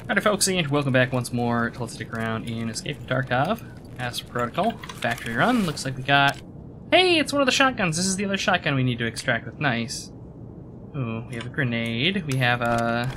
Alright folks, and welcome back once more to Let's Stick Around in Escape from Tarkov. As per protocol, factory run, looks like we got... Hey, it's one of the shotguns! This is the other shotgun we need to extract with. Nice. Ooh, we have a grenade, we have a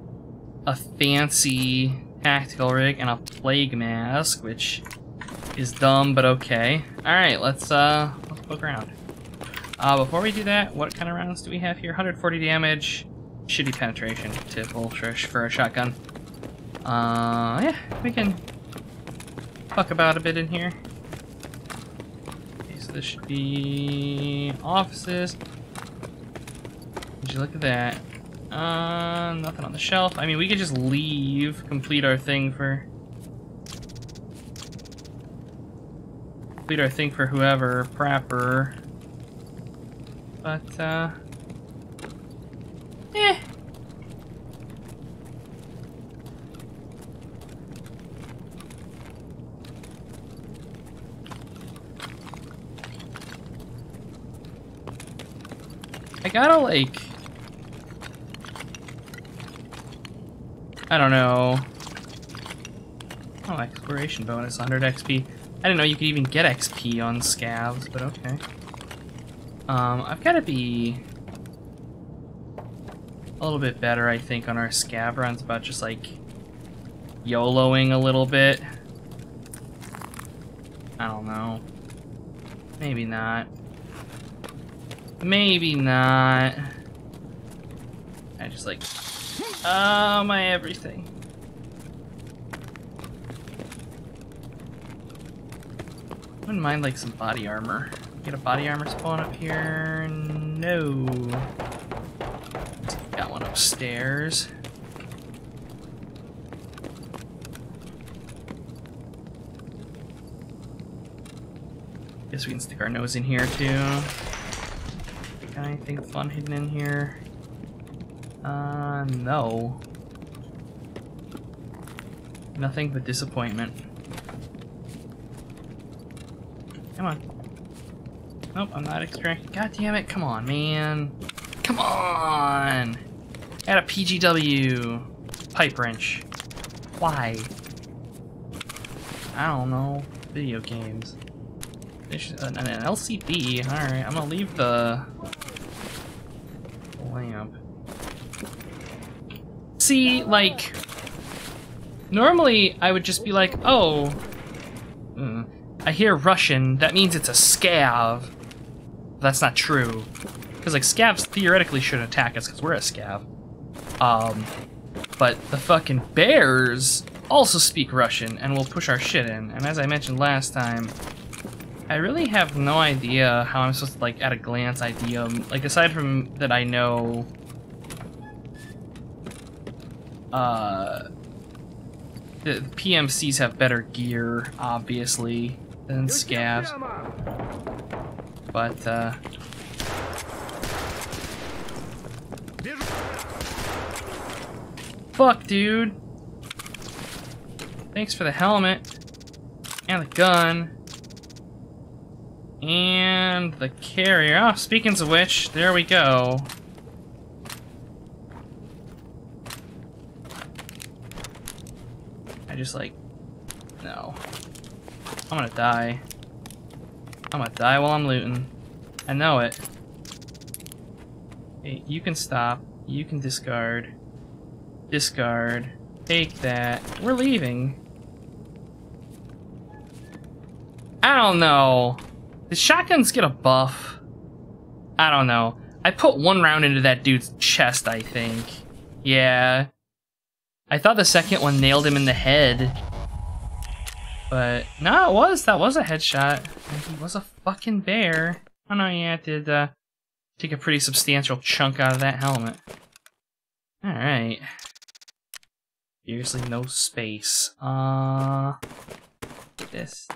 fancy tactical rig, and a plague mask, which is dumb, but okay. Alright, let's poke around. Before we do that, what kind of rounds do we have here? 140 damage, shitty penetration, typical for a shotgun. Yeah, we can fuck about a bit in here. Okay, so this should be offices. Would you look at that? Nothing on the shelf. I mean, we could just leave, complete our thing for whoever, prepper. But, eh. I gotta, like... I don't know. Oh, exploration bonus, 100 XP. I didn't know you could even get XP on scavs, but okay. I've gotta be a little bit better, I think, on our scav runs about just, like, YOLOing a little bit. I don't know. Maybe not. Maybe not. I just like, oh, my everything. Wouldn't mind like some body armor. Get a body armor spawn up here? No. Got one upstairs. Guess we can stick our nose in here too. Got anything fun hidden in here? No. Nothing but disappointment. Come on. Nope, I'm not extracting. God damn it, come on, man. Come on! Add a PGW. Pipe wrench. Why? I don't know. Video games. An LCD. Alright, I'm gonna leave the lamp. See, like, normally I would just be like, oh, I hear Russian, that means it's a scav. That's not true. Because, like, scavs theoretically shouldn't attack us because we're a scav. But the fucking bears also speak Russian and will push our shit in. And as I mentioned last time, I really have no idea how I'm supposed to, like, at a glance idea, like, aside from that I know, the PMCs have better gear, obviously, than scavs, but, fuck, dude. Thanks for the helmet, and the gun. And the carrier. Oh, speaking of which, there we go. I just like, no. I'm gonna die. I'm gonna die while I'm looting. I know it. Hey, you can stop. You can discard. Discard. Take that. We're leaving. I don't know. Did shotguns get a buff? I don't know. I put one round into that dude's chest, I think. Yeah. I thought the second one nailed him in the head. But, no, that was a headshot. And he was a fucking bear. Oh no, yeah, it did take a pretty substantial chunk out of that helmet. Alright. Seriously, no space. This.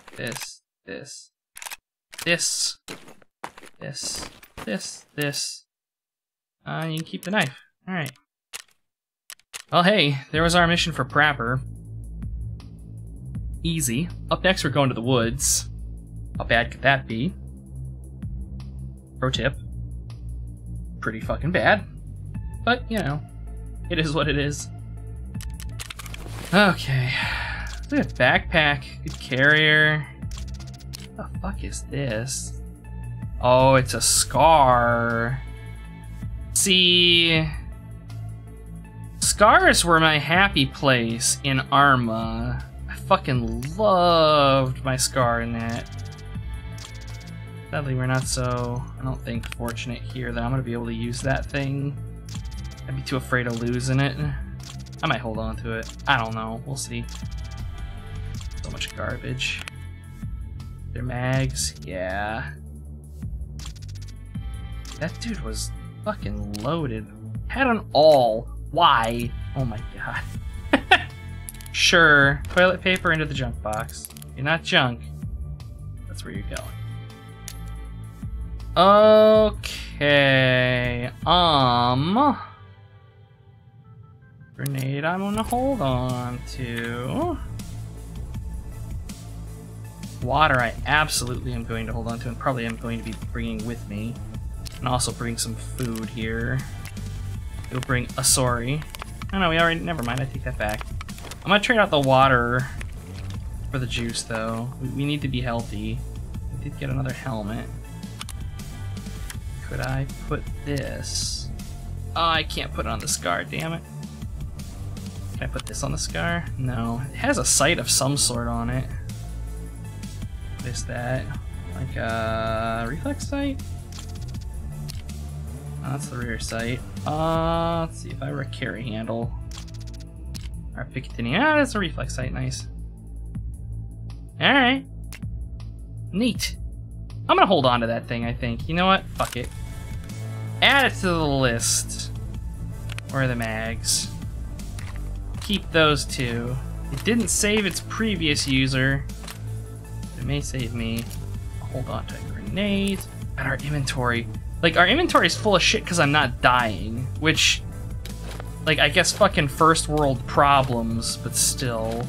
You can keep the knife. Alright. Well, hey, there was our mission for Prapper. Easy. Up next, we're going to the woods. How bad could that be? Pro tip. Pretty fucking bad. But, you know, it is what it is. Okay. Look at backpack. Good carrier. What the fuck is this? Oh, it's a scar. See, scars were my happy place in Arma. I fucking loved my scar in that. Sadly, we're not so, I don't think, fortunate here that I'm gonna be able to use that thing. I'd be too afraid of losing it. I might hold on to it. I don't know. We'll see. So much garbage. Their mags, yeah. That dude was fucking loaded. Had an all. Why? Oh my god. Sure. Toilet paper into the junk box. You're not junk. That's where you're going. Okay. Grenade I'm gonna hold on to. Water I absolutely am going to hold on to and probably am going to be bringing with me. And also bring some food here. We'll bring a sorry. Oh no, we already, never mind, I take that back. I'm gonna trade out the water for the juice though. We need to be healthy. We did get another helmet. Could I put this? Oh, I can't put it on the scar, damn it. Can I put this on the scar? No. It has a sight of some sort on it. What is that? Like a reflex sight? Oh, that's the rear sight. Let's see if I were a carry handle. Or a Picatinny. Ah, that's a reflex sight, nice. Alright. Neat. I'm gonna hold on to that thing, I think. You know what? Fuck it. Add it to the list. Where are the mags? Keep those two. It didn't save its previous user. It may save me. I'll hold on to a grenade. And our inventory. Like, our inventory is full of shit because I'm not dying. Which, like, I guess fucking first world problems, but still.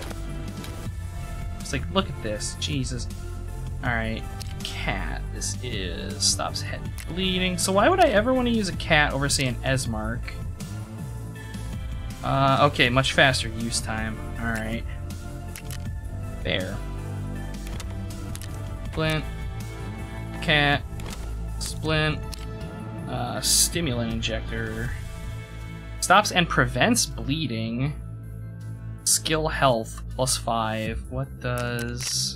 It's like, look at this. Jesus. Alright. Cat. This is stops head bleeding. So why would I ever want to use a cat over, say, an Esmark? Okay, much faster use time. Alright. Fair. Splint. Cat. Splint. Stimulant injector. Stops and prevents bleeding. Skill health +5. What does...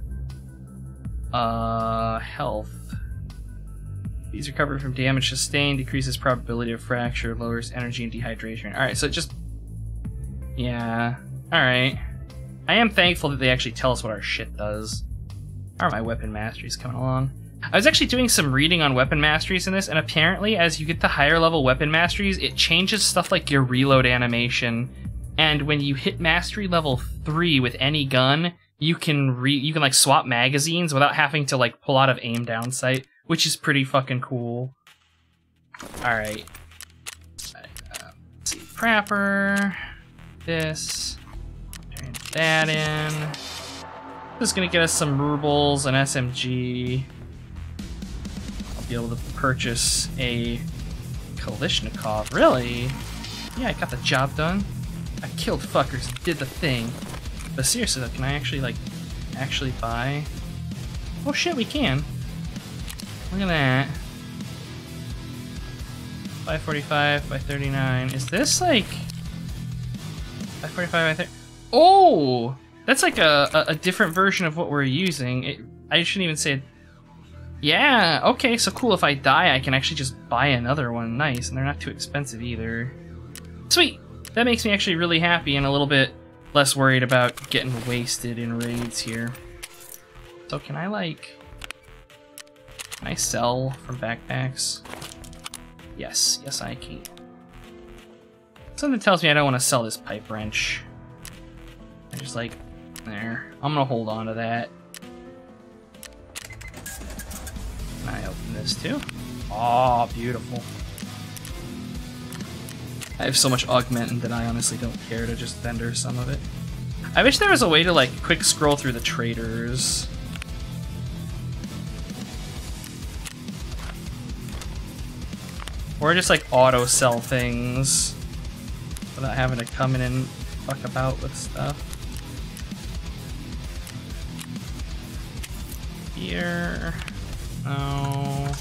health. These recovery from damage sustained, decreases probability of fracture, lowers energy and dehydration. Alright, so it just... yeah. Alright. I am thankful that they actually tell us what our shit does. How are my weapon masteries coming along? I was actually doing some reading on weapon masteries in this, and apparently as you get to higher level weapon masteries, it changes stuff like your reload animation. And when you hit mastery level 3 with any gun, you can like swap magazines without having to like pull out of aim down sight, which is pretty fucking cool. Alright. Let's see. Prapper. This. Turn that in. This is gonna get us some rubles, an SMG. I'll be able to purchase a Kalishnikov. Really? Yeah, I got the job done. I killed fuckers and did the thing. But seriously though, can I actually, like, actually buy? Oh shit, we can. Look at that. 545 by 39. Is this like 545 by 30? Oh! That's like a different version of what we're using. I shouldn't even say it. Yeah, okay, so cool. If I die, I can actually just buy another one. Nice, and they're not too expensive either. Sweet! That makes me actually really happy and a little bit less worried about getting wasted in raids here. So can I, like... can I sell from backpacks? Yes, yes I can. Something tells me I don't want to sell this pipe wrench. I just like... there. I'm gonna hold on to that. Can I open this too? Oh, beautiful. I have so much augmentin that I honestly don't care to just vendor some of it. I wish there was a way to like quick scroll through the traders. Or just like auto sell things without having to come in and... fuck about with stuff. Here. Oh.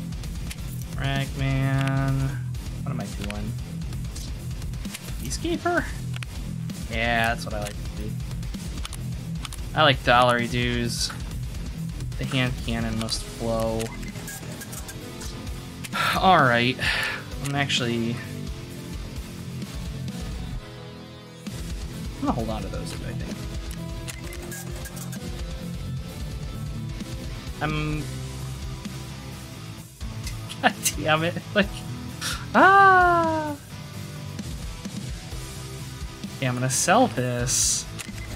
Ragman. What am I doing? Peacekeeper? Yeah, that's what I like to do. I like dollary dues. The hand cannon must flow. Alright. I'm actually... I'm gonna hold on to those, I think. God damn it. Like... Ah! Okay, I'm gonna sell this.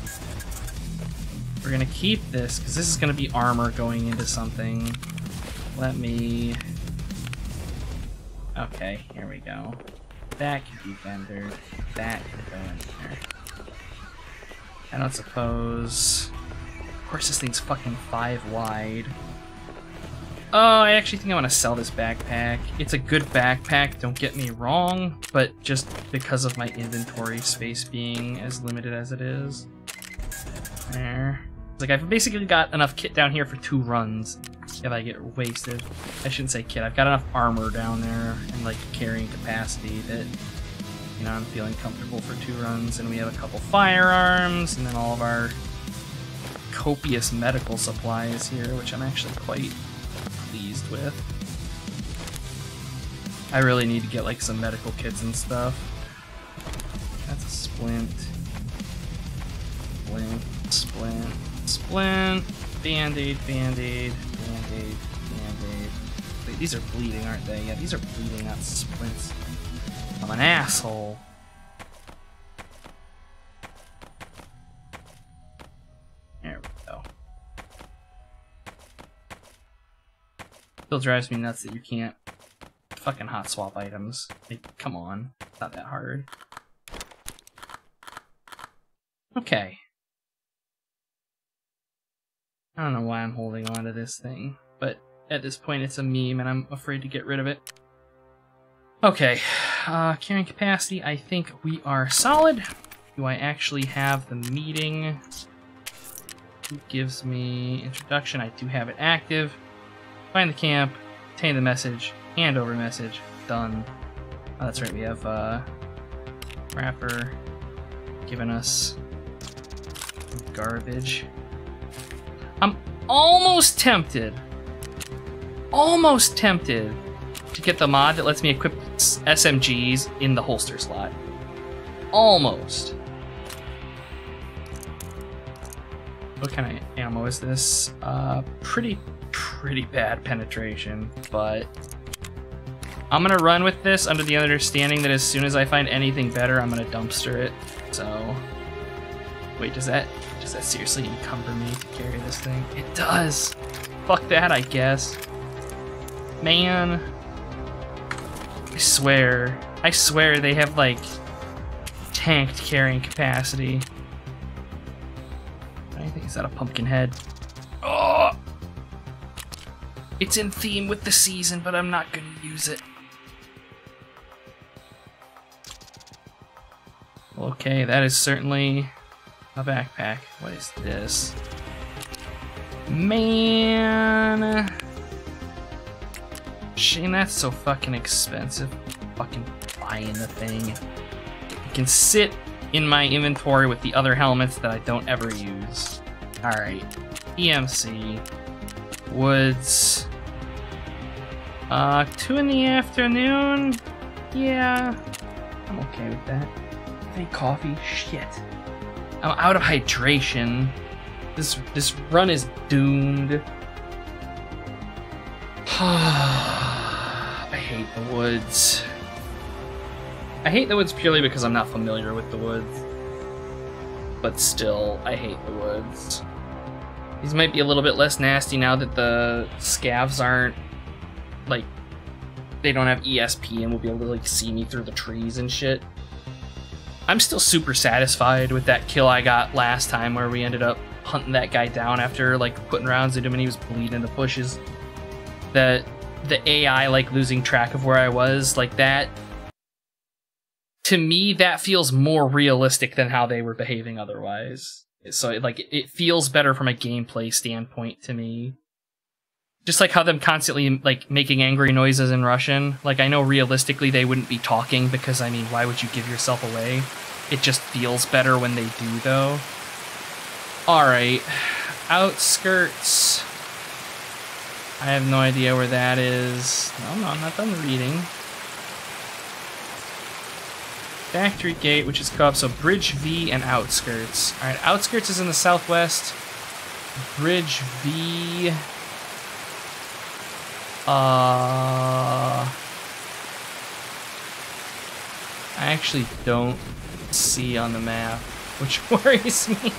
We're gonna keep this, because this is gonna be armor going into something. Let me... Okay, here we go. That can be vendored. That can go in there. I don't suppose... Of course this thing's fucking 5 wide. Oh, I actually think I want to sell this backpack. It's a good backpack, don't get me wrong, but just because of my inventory space being as limited as it is. There. Like, I've basically got enough kit down here for 2 runs if I get wasted. I shouldn't say kit, I've got enough armor down there and, like, carrying capacity that, you know, I'm feeling comfortable for 2 runs. And we have a couple firearms, and then all of our copious medical supplies here, which I'm actually quite pleased with. I really need to get like some medical kits and stuff. That's a splint. Splint, splint, splint. Band-aid, band-aid, band-aid, band-aid. Wait, these are bleeding, aren't they? Yeah, these are bleeding, not splints. I'm an asshole. There we go. Still drives me nuts that you can't fucking hot swap items. Like, come on. It's not that hard. Okay. I don't know why I'm holding on to this thing, but at this point it's a meme and I'm afraid to get rid of it. Okay. Carrying capacity, I think we are solid. Do I actually have the meeting? Who gives me introduction? I do have it active. Find the camp, obtain the message, hand over message, done. Oh, that's right, we have Rapper giving us garbage. I'm almost tempted to get the mod that lets me equip SMGs in the holster slot. Almost. What kind of ammo is this? Pretty bad penetration, but I'm gonna run with this under the understanding that as soon as I find anything better, I'm gonna dumpster it. So, wait, does that seriously encumber me to carry this thing? It does. Fuck that, I guess. Man, I swear they have like tanked carrying capacity. I think is that a pumpkin head? Oh! It's in theme with the season, but I'm not gonna use it. Okay, that is certainly a backpack. What is this? Man! Shame that's so fucking expensive. Fucking buying the thing. It can sit in my inventory with the other helmets that I don't ever use. Alright. EMC. Woods. 2 in the afternoon? Yeah. I'm okay with that. Any coffee? Shit. I'm out of hydration. This run is doomed. I hate the woods. I hate the woods purely because I'm not familiar with the woods. But still, I hate the woods. These might be a little bit less nasty now that the scavs aren't, like, they don't have ESP and will be able to, like, see me through the trees and shit. I'm still super satisfied with that kill I got last time where we ended up hunting that guy down after, like, putting rounds into him and he was bleeding in the bushes. The AI, like, losing track of where I was, like, that to me, that feels more realistic than how they were behaving otherwise. So, it feels better from a gameplay standpoint to me. Just like how them constantly, like, making angry noises in Russian. Like, I know realistically they wouldn't be talking because, I mean, why would you give yourself away? It just feels better when they do, though. Alright. Outskirts. I have no idea where that is. No, I'm not done reading. Factory Gate, which is co-op, so Bridge V and Outskirts. Alright, Outskirts is in the southwest. Bridge V... I actually don't see on the map, which worries me.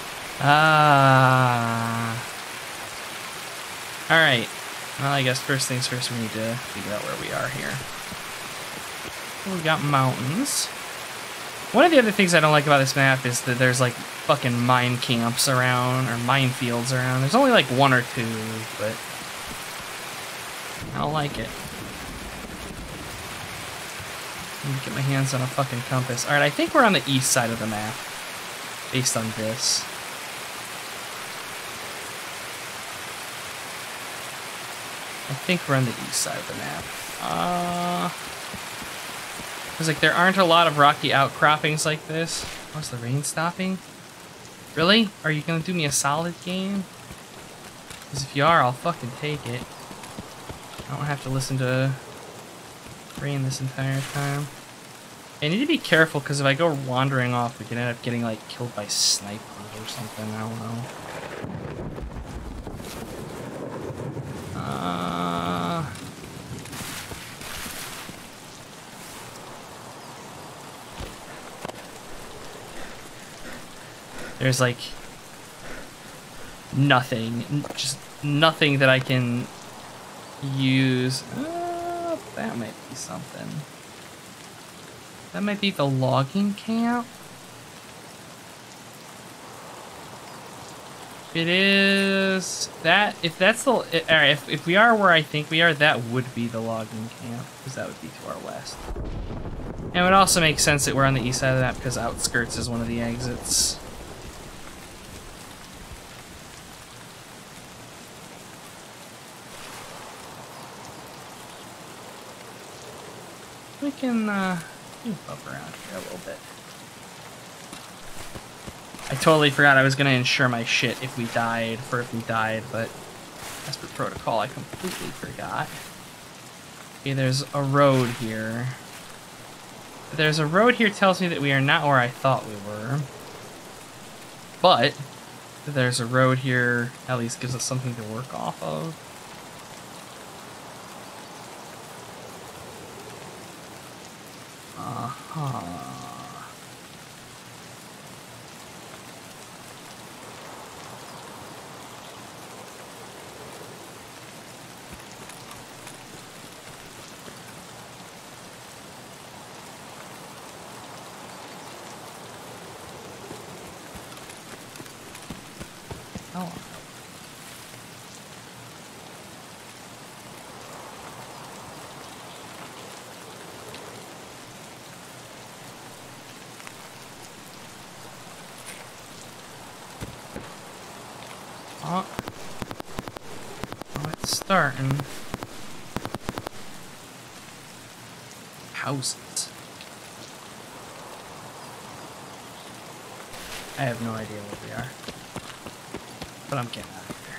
Alright. Well, I guess first things first, we need to figure out where we are here. We got mountains. One of the other things I don't like about this map is that there's like fucking mine camps around, or minefields around. There's only like one or two, but I don't like it. Let me get my hands on a fucking compass. Alright, I think we're on the east side of the map, based on this. I think we're on the east side of the map. Because, like, there aren't a lot of rocky outcroppings like this. Oh, is the rain stopping? Really? Are you gonna do me a solid game? Because if you are, I'll fucking take it. I don't have to listen to rain this entire time. I need to be careful, because if I go wandering off, we can end up getting, like, killed by snipers or something. I don't know. There's like nothing, just nothing that I can use. That might be something. That might be the logging camp. It is that. If that's the, alright, if we are where I think we are, that would be the logging camp, because that would be to our west. And it would also make sense that we're on the east side of the map because Outskirts is one of the exits. We can bump around here a little bit. I totally forgot I was gonna insure my shit if we died, but as per protocol, I completely forgot. Okay, there's a road here. There's a road here tells me that we are not where I thought we were. But there's a road here, at least gives us something to work off of. It's starting. Houses. I have no idea where we are, but I'm getting out of here.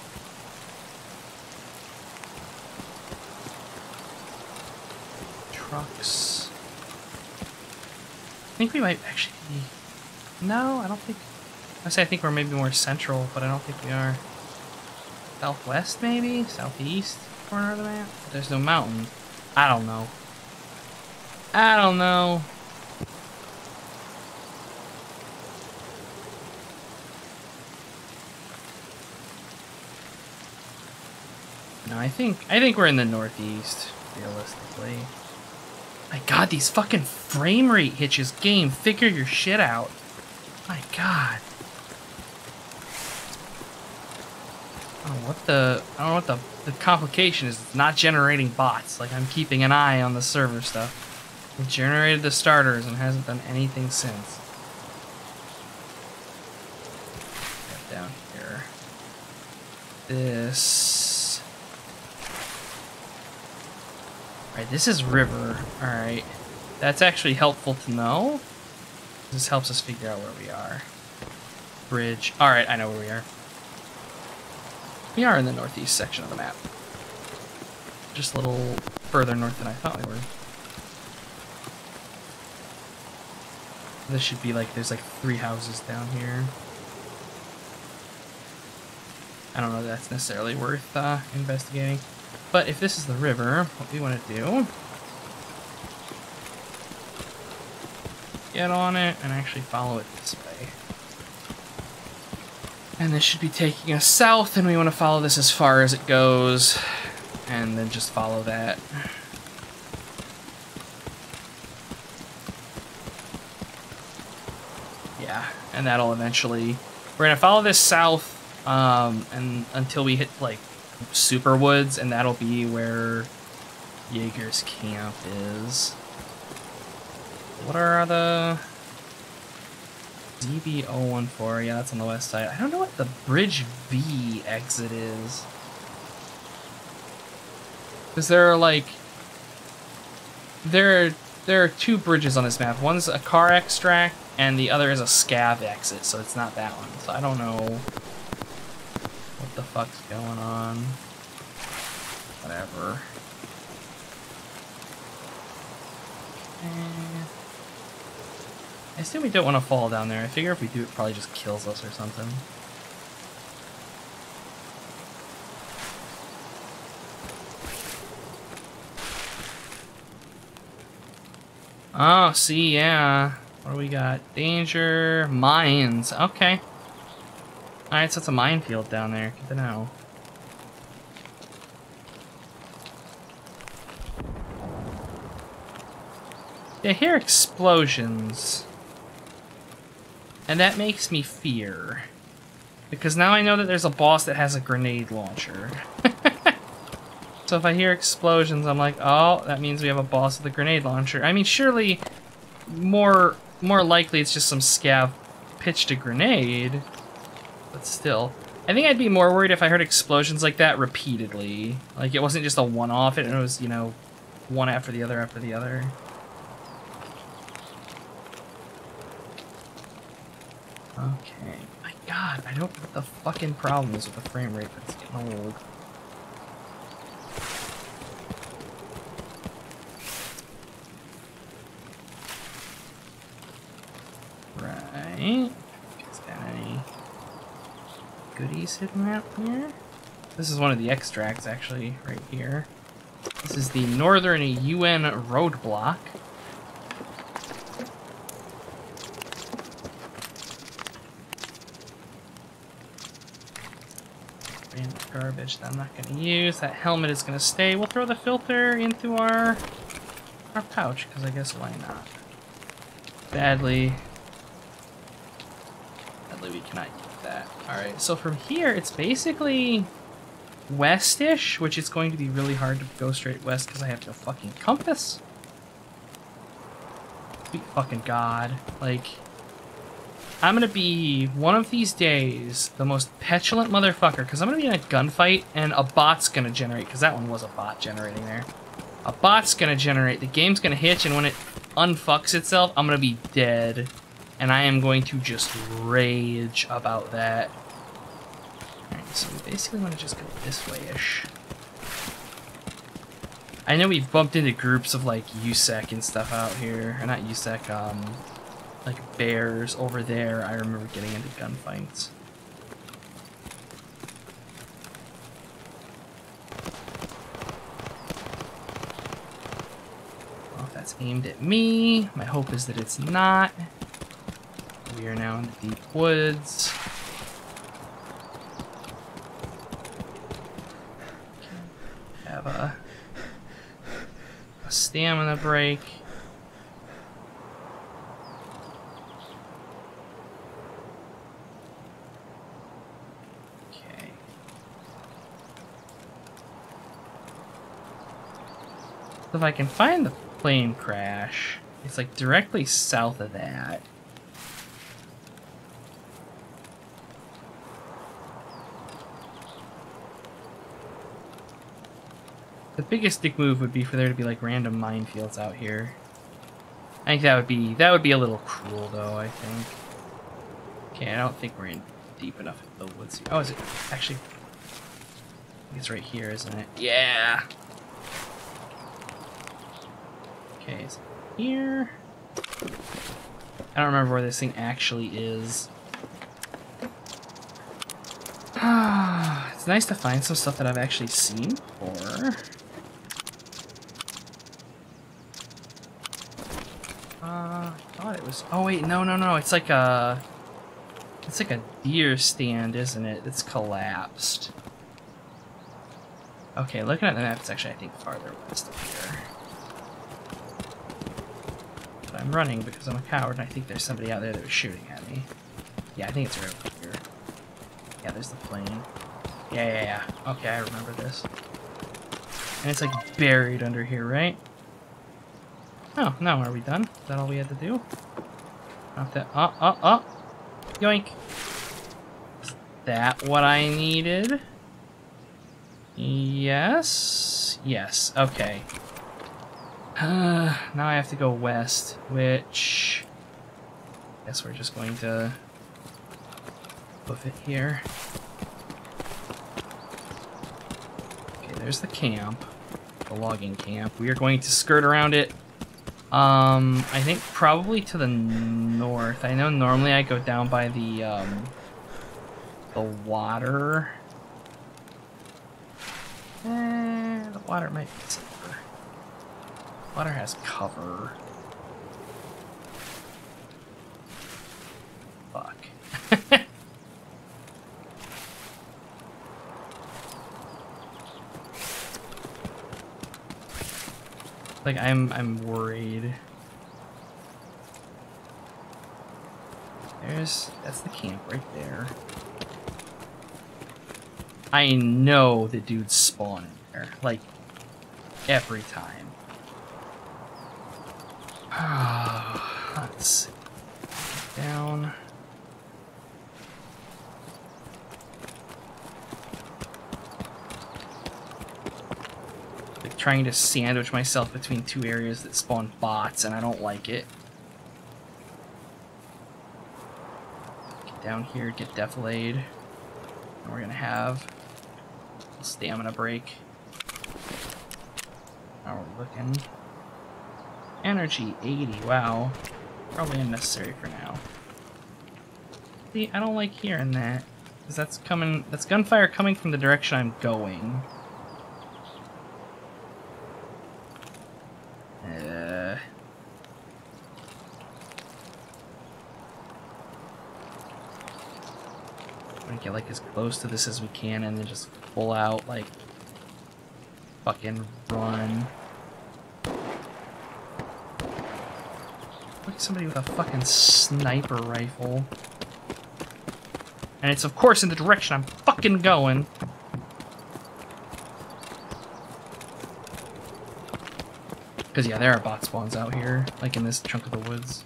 Trucks. I think we might actually be... No, I don't think... I think we're maybe more central, but I don't think we are. Southwest, maybe? Southeast corner of the map? But there's no mountain. I don't know. I don't know. No, I think we're in the northeast, realistically. My god, these fucking frame rate hitches, game. Figure your shit out. My god. I don't know what the complication is. It's not generating bots. Like, I'm keeping an eye on the server stuff. It generated the starters and hasn't done anything since. Get down here. This. Alright, this is river. Alright. That's actually helpful to know. This helps us figure out where we are. Bridge. Alright, I know where we are. We are in the northeast section of the map. Just a little further north than I thought we were. This should be like, there's like 3 houses down here. I don't know if that's necessarily worth investigating. But if this is the river, what we want to do... get on it and actually follow it this way. And this should be taking us south, and we want to follow this as far as it goes. And then just follow that. Yeah, and that'll eventually... we're going to follow this south and until we hit, like, Super Woods, and that'll be where Jaeger's camp is. What are the... ZB014, yeah, that's on the west side. I don't know what the Bridge V exit is. Because there are, like... There are 2 bridges on this map. One's a car extract, and the other is a scav exit, so it's not that one. So I don't know what the fuck's going on. Whatever. I assume we don't want to fall down there. I figure if we do, it probably just kills us or something. Oh, see, yeah. What do we got? Danger, mines. Okay. Alright, so it's a minefield down there. Good to know. I hear explosions. And that makes me fear. Because now I know that there's a boss that has a grenade launcher. So if I hear explosions, I'm like, oh, that means we have a boss with a grenade launcher. I mean, surely more likely it's just some scav pitched a grenade. But still. I think I'd be more worried if I heard explosions like that repeatedly. Like, it wasn't just a one-off, it was, you know, one after the other after the other. Okay. My god, I don't know what the fucking problem is with the frame rate, but it's getting old. Right. Is there any goodies hidden out here? This is one of the extracts, actually, right here. This is the Northern UN roadblock. Garbage that I'm not going to use. That helmet is going to stay. We'll throw the filter into our pouch, because I guess why not? Badly we cannot use that. Alright, so from here, it's basically west-ish, which is going to be really hard to go straight west because I have no fucking compass. Sweet fucking god. Like... I'm gonna be, one of these days, the most petulant motherfucker, because I'm gonna be in a gunfight, and a bot's gonna generate, because that one was a bot generating there. A bot's gonna generate, the game's gonna hitch, and when it unfucks itself, I'm gonna be dead. And I am going to just rage about that. Alright, so we basically want to just go this way-ish. I know we've bumped into groups of, like, USEC and stuff out here. Or not USEC, like bears over there. I remember getting into gunfights. Well, if that's aimed at me, my hope is that it's not. We are now in the deep woods. Have a stamina break. If I can find the plane crash. It's like directly south of that. The biggest dick move would be for there to be like random minefields out here. I think that would be a little cruel though, I think. Okay, I don't think we're in deep enough in the woods here. Oh, is it actually? I think it's right here, isn't it? Yeah. Okay, is it here? I don't remember where this thing actually is. It's nice to find some stuff that I've actually seen before. I thought it was. Oh wait, no. It's like a deer stand, isn't it? It's collapsed. Okay, looking at the map, it's actually I think farther west of here. But I'm running because I'm a coward, and I think there's somebody out there that was shooting at me. Yeah, I think it's right over here. Yeah, there's the plane. Yeah. Okay, I remember this. And it's like buried under here, right? Oh, no, are we done? Is that all we had to do? Not that. Yoink. Is that what I needed? Yes. Yes, okay. Now I have to go west, which I guess we're just going to hoof it here. Okay, there's the camp, the logging camp. We are going to skirt around it. I think probably to the north. I know normally I go down by the water. The water might be safer. Water has cover. Fuck. Like I'm worried. That's the camp right there. I know the dudes spawn in there, like every time. Let's see. Down. Like trying to sandwich myself between two areas that spawn bots, and I don't like it. Get down here, get defilade. And we're gonna have a stamina break. How are we looking? Energy 80, wow. Probably unnecessary for now. See, I don't like hearing that. Because that's gunfire coming from the direction I'm going. I'm gonna get like as close to this as we can and then just full out like fucking run. Look at somebody with a fucking sniper rifle. And it's of course in the direction I'm fucking going. Because yeah, there are bot spawns out here, like in this chunk of the woods.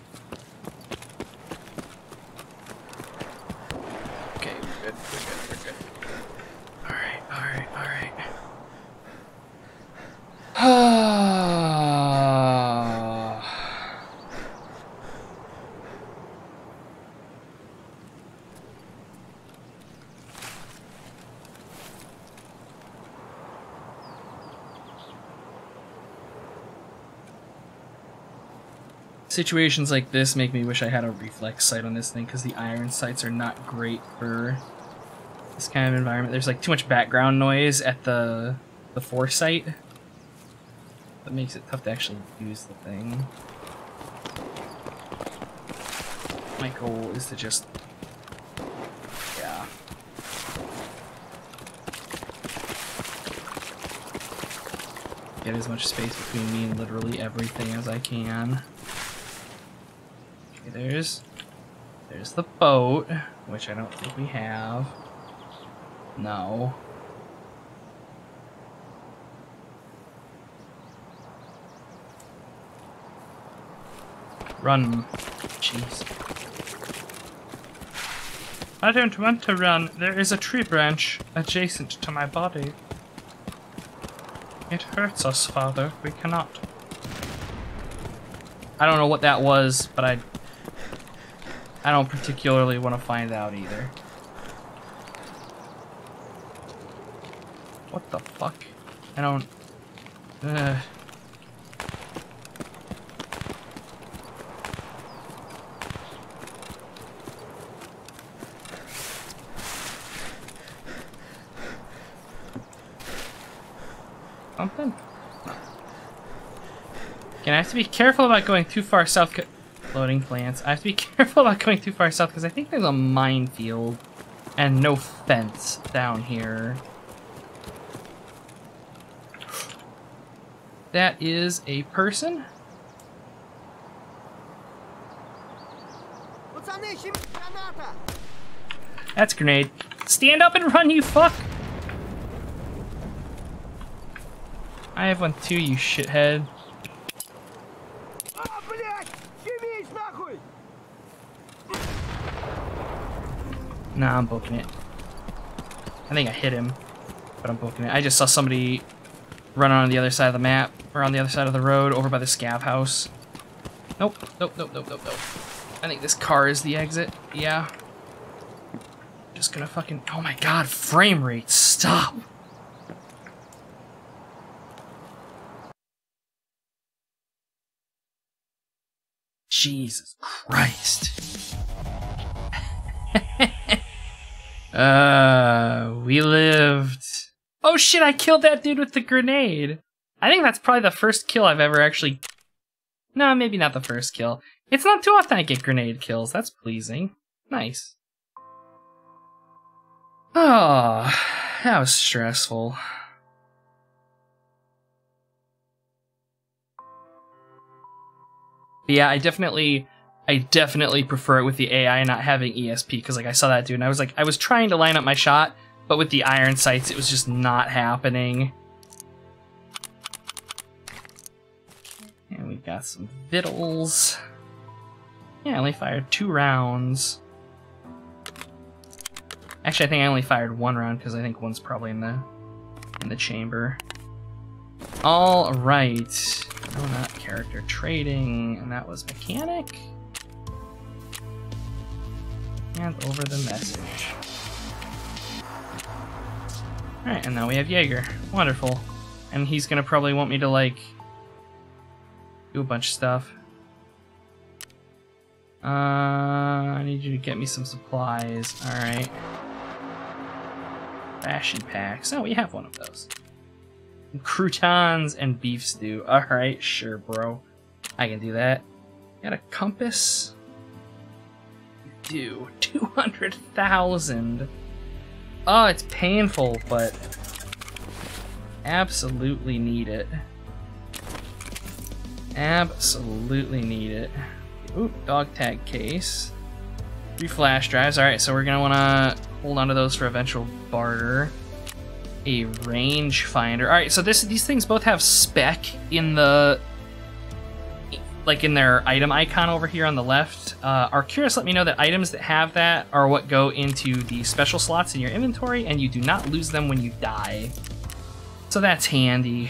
Okay, we're good. Alright. Situations like this make me wish I had a reflex sight on this thing, because the iron sights are not great for this kind of environment. There's like too much background noise at the foresight that makes it tough to actually use the thing. My goal is to just, yeah. Get as much space between me and literally everything as I can. Okay, there's the boat, which I don't think we have. No. Run. Jeez. I don't want to run. There is a tree branch adjacent to my body. It hurts us, Father. We cannot. I don't know what that was, but I don't particularly want to find out either. What the fuck? I don't... Something? Again, I have to be careful about going too far south. Loading plants. I have to be careful about going too far south because I think there's a minefield and no fence down here. That is a person. That's a grenade. Stand up and run, you fuck! I have one too, you shithead. Nah, I'm booking it. I think I hit him, but I'm booking it. I just saw somebody run on the other side of the map, or on the other side of the road, over by the scav house. Nope, nope, nope, nope, nope, nope. I think this car is the exit, yeah. Just gonna fucking, oh my god, frame rate, stop! Jesus Christ. We lived. Oh shit, I killed that dude with the grenade. I think that's probably the first kill I've ever actually... No, maybe not the first kill. It's not too often I get grenade kills. That's pleasing. Nice. Oh, that was stressful. But yeah, I definitely prefer it with the AI not having ESP, because like I saw that dude and I was trying to line up my shot, but with the iron sights it was just not happening. And we got some victuals. Yeah, I only fired 2 rounds. Actually, I think I only fired 1 round because I think one's probably in the chamber. All right. No, not character trading, and that was mechanic. And over the message. Alright, and now we have Jaeger. Wonderful. And he's gonna probably want me to, like, do a bunch of stuff. I need you to get me some supplies. Alright. Ration packs. Oh, we have one of those. Croutons and beef stew. Alright, sure, bro. I can do that. Got a compass? Do 200,000. Oh, it's painful, but absolutely need it. Absolutely need it. Ooh, dog tag case. 3 flash drives. Alright, so we're gonna wanna hold on to those for eventual barter. A range finder. Alright, so these things both have spec in the... like in their item icon over here on the left. Arcurus let me know that items that have that are what go into the special slots in your inventory, and you do not lose them when you die. So that's handy.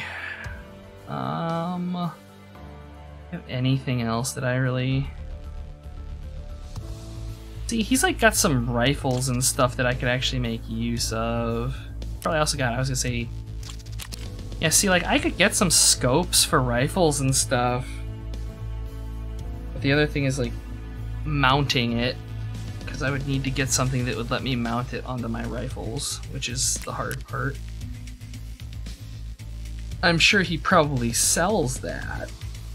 Have anything else that I really... See, he's like got some rifles and stuff that I could actually make use of. Probably also got, I was gonna say... Yeah, see, like, I could get some scopes for rifles and stuff. But the other thing is, like, mounting it. Because I would need to get something that would let me mount it onto my rifles, which is the hard part. I'm sure he probably sells that.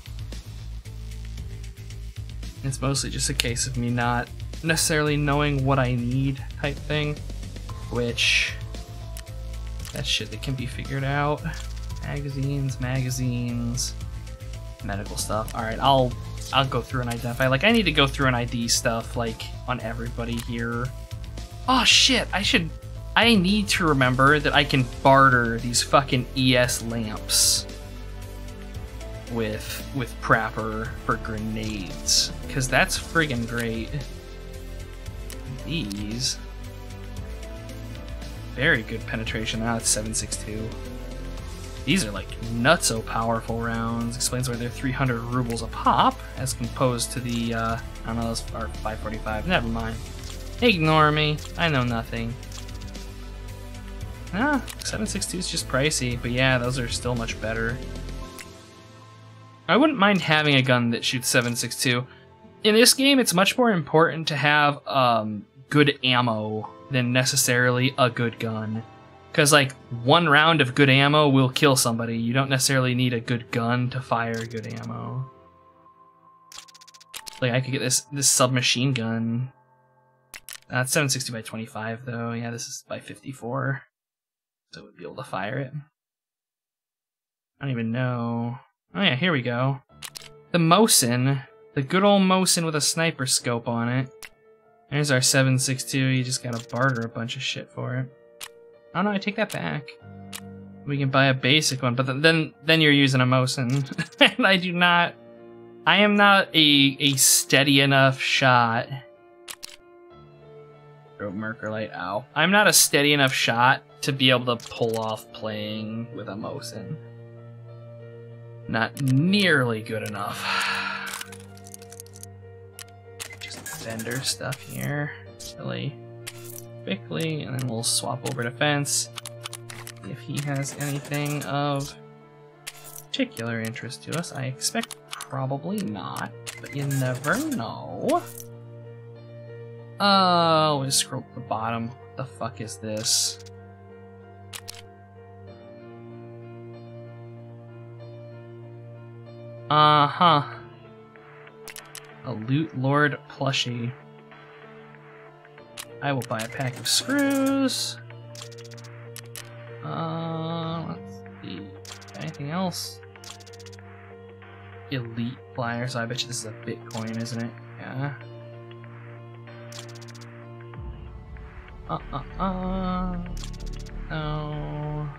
It's mostly just a case of me not necessarily knowing what I need type thing. Which... that's shit that can be figured out. Magazines, medical stuff. Alright, I'll go through and identify. Like, I need to go through and ID stuff, like, on everybody here. Oh shit, I need to remember that I can barter these fucking ES lamps. with Prapor for grenades, because that's friggin' great. These, very good penetration. Now it's 7.62. These are like nutso powerful rounds. Explains why they're 300 rubles a pop, as opposed to the I don't know, those are 545. Never mind. Ignore me. I know nothing. 7.62 is just pricey, but yeah, those are still much better. I wouldn't mind having a gun that shoots 7.62. In this game, it's much more important to have good ammo than necessarily a good gun. Because, like, one round of good ammo will kill somebody. You don't necessarily need a good gun to fire good ammo. Like, I could get this submachine gun. It's 7.60 by 25, though. Yeah, this is by 54. So we'd be able to fire it. I don't even know. Oh yeah, here we go. The Mosin. The good old Mosin with a sniper scope on it. There's our 7.62. You just gotta barter a bunch of shit for it. Oh no, I take that back. We can buy a basic one, but then you're using a Mosin. And I am not a steady enough shot. Merkerlite, ow. I'm not a steady enough shot to be able to pull off playing with a Mosin. Not nearly good enough. Just vendor stuff here. Really quickly, and then we'll swap over to Fence. If he has anything of particular interest to us. I expect probably not, but you never know. Oh, we scroll to the bottom. What the fuck is this? Uh-huh. A Loot Lord plushie. I will buy a pack of screws. Let's see. Anything else? Elite flyer, so I bet you this is a Bitcoin, isn't it? Yeah. No.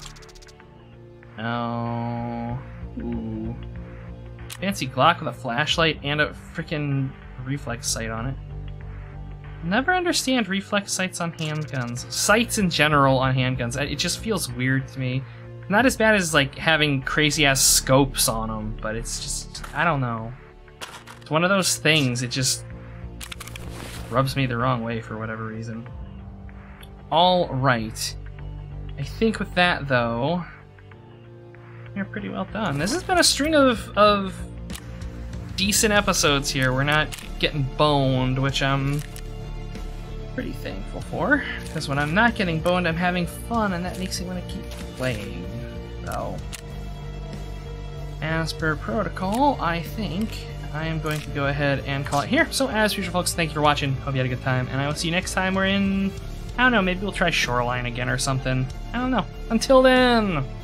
No. Ooh. Fancy Glock with a flashlight and a freaking reflex sight on it. Never understand reflex sights on handguns. Sights in general on handguns. It just feels weird to me. Not as bad as like having crazy ass scopes on them, but it's just, I don't know. It's one of those things, it just rubs me the wrong way for whatever reason. Alright. I think with that though, we're pretty well done. This has been a string of decent episodes here. We're not getting boned, which I'm pretty thankful for. Because when I'm not getting boned, I'm having fun, and that makes me want to keep playing. So, as per protocol, I think I am going to go ahead and call it here. So, as usual, folks, thank you for watching. Hope you had a good time, and I will see you next time. We're in, I don't know, maybe we'll try Shoreline again or something. I don't know. Until then...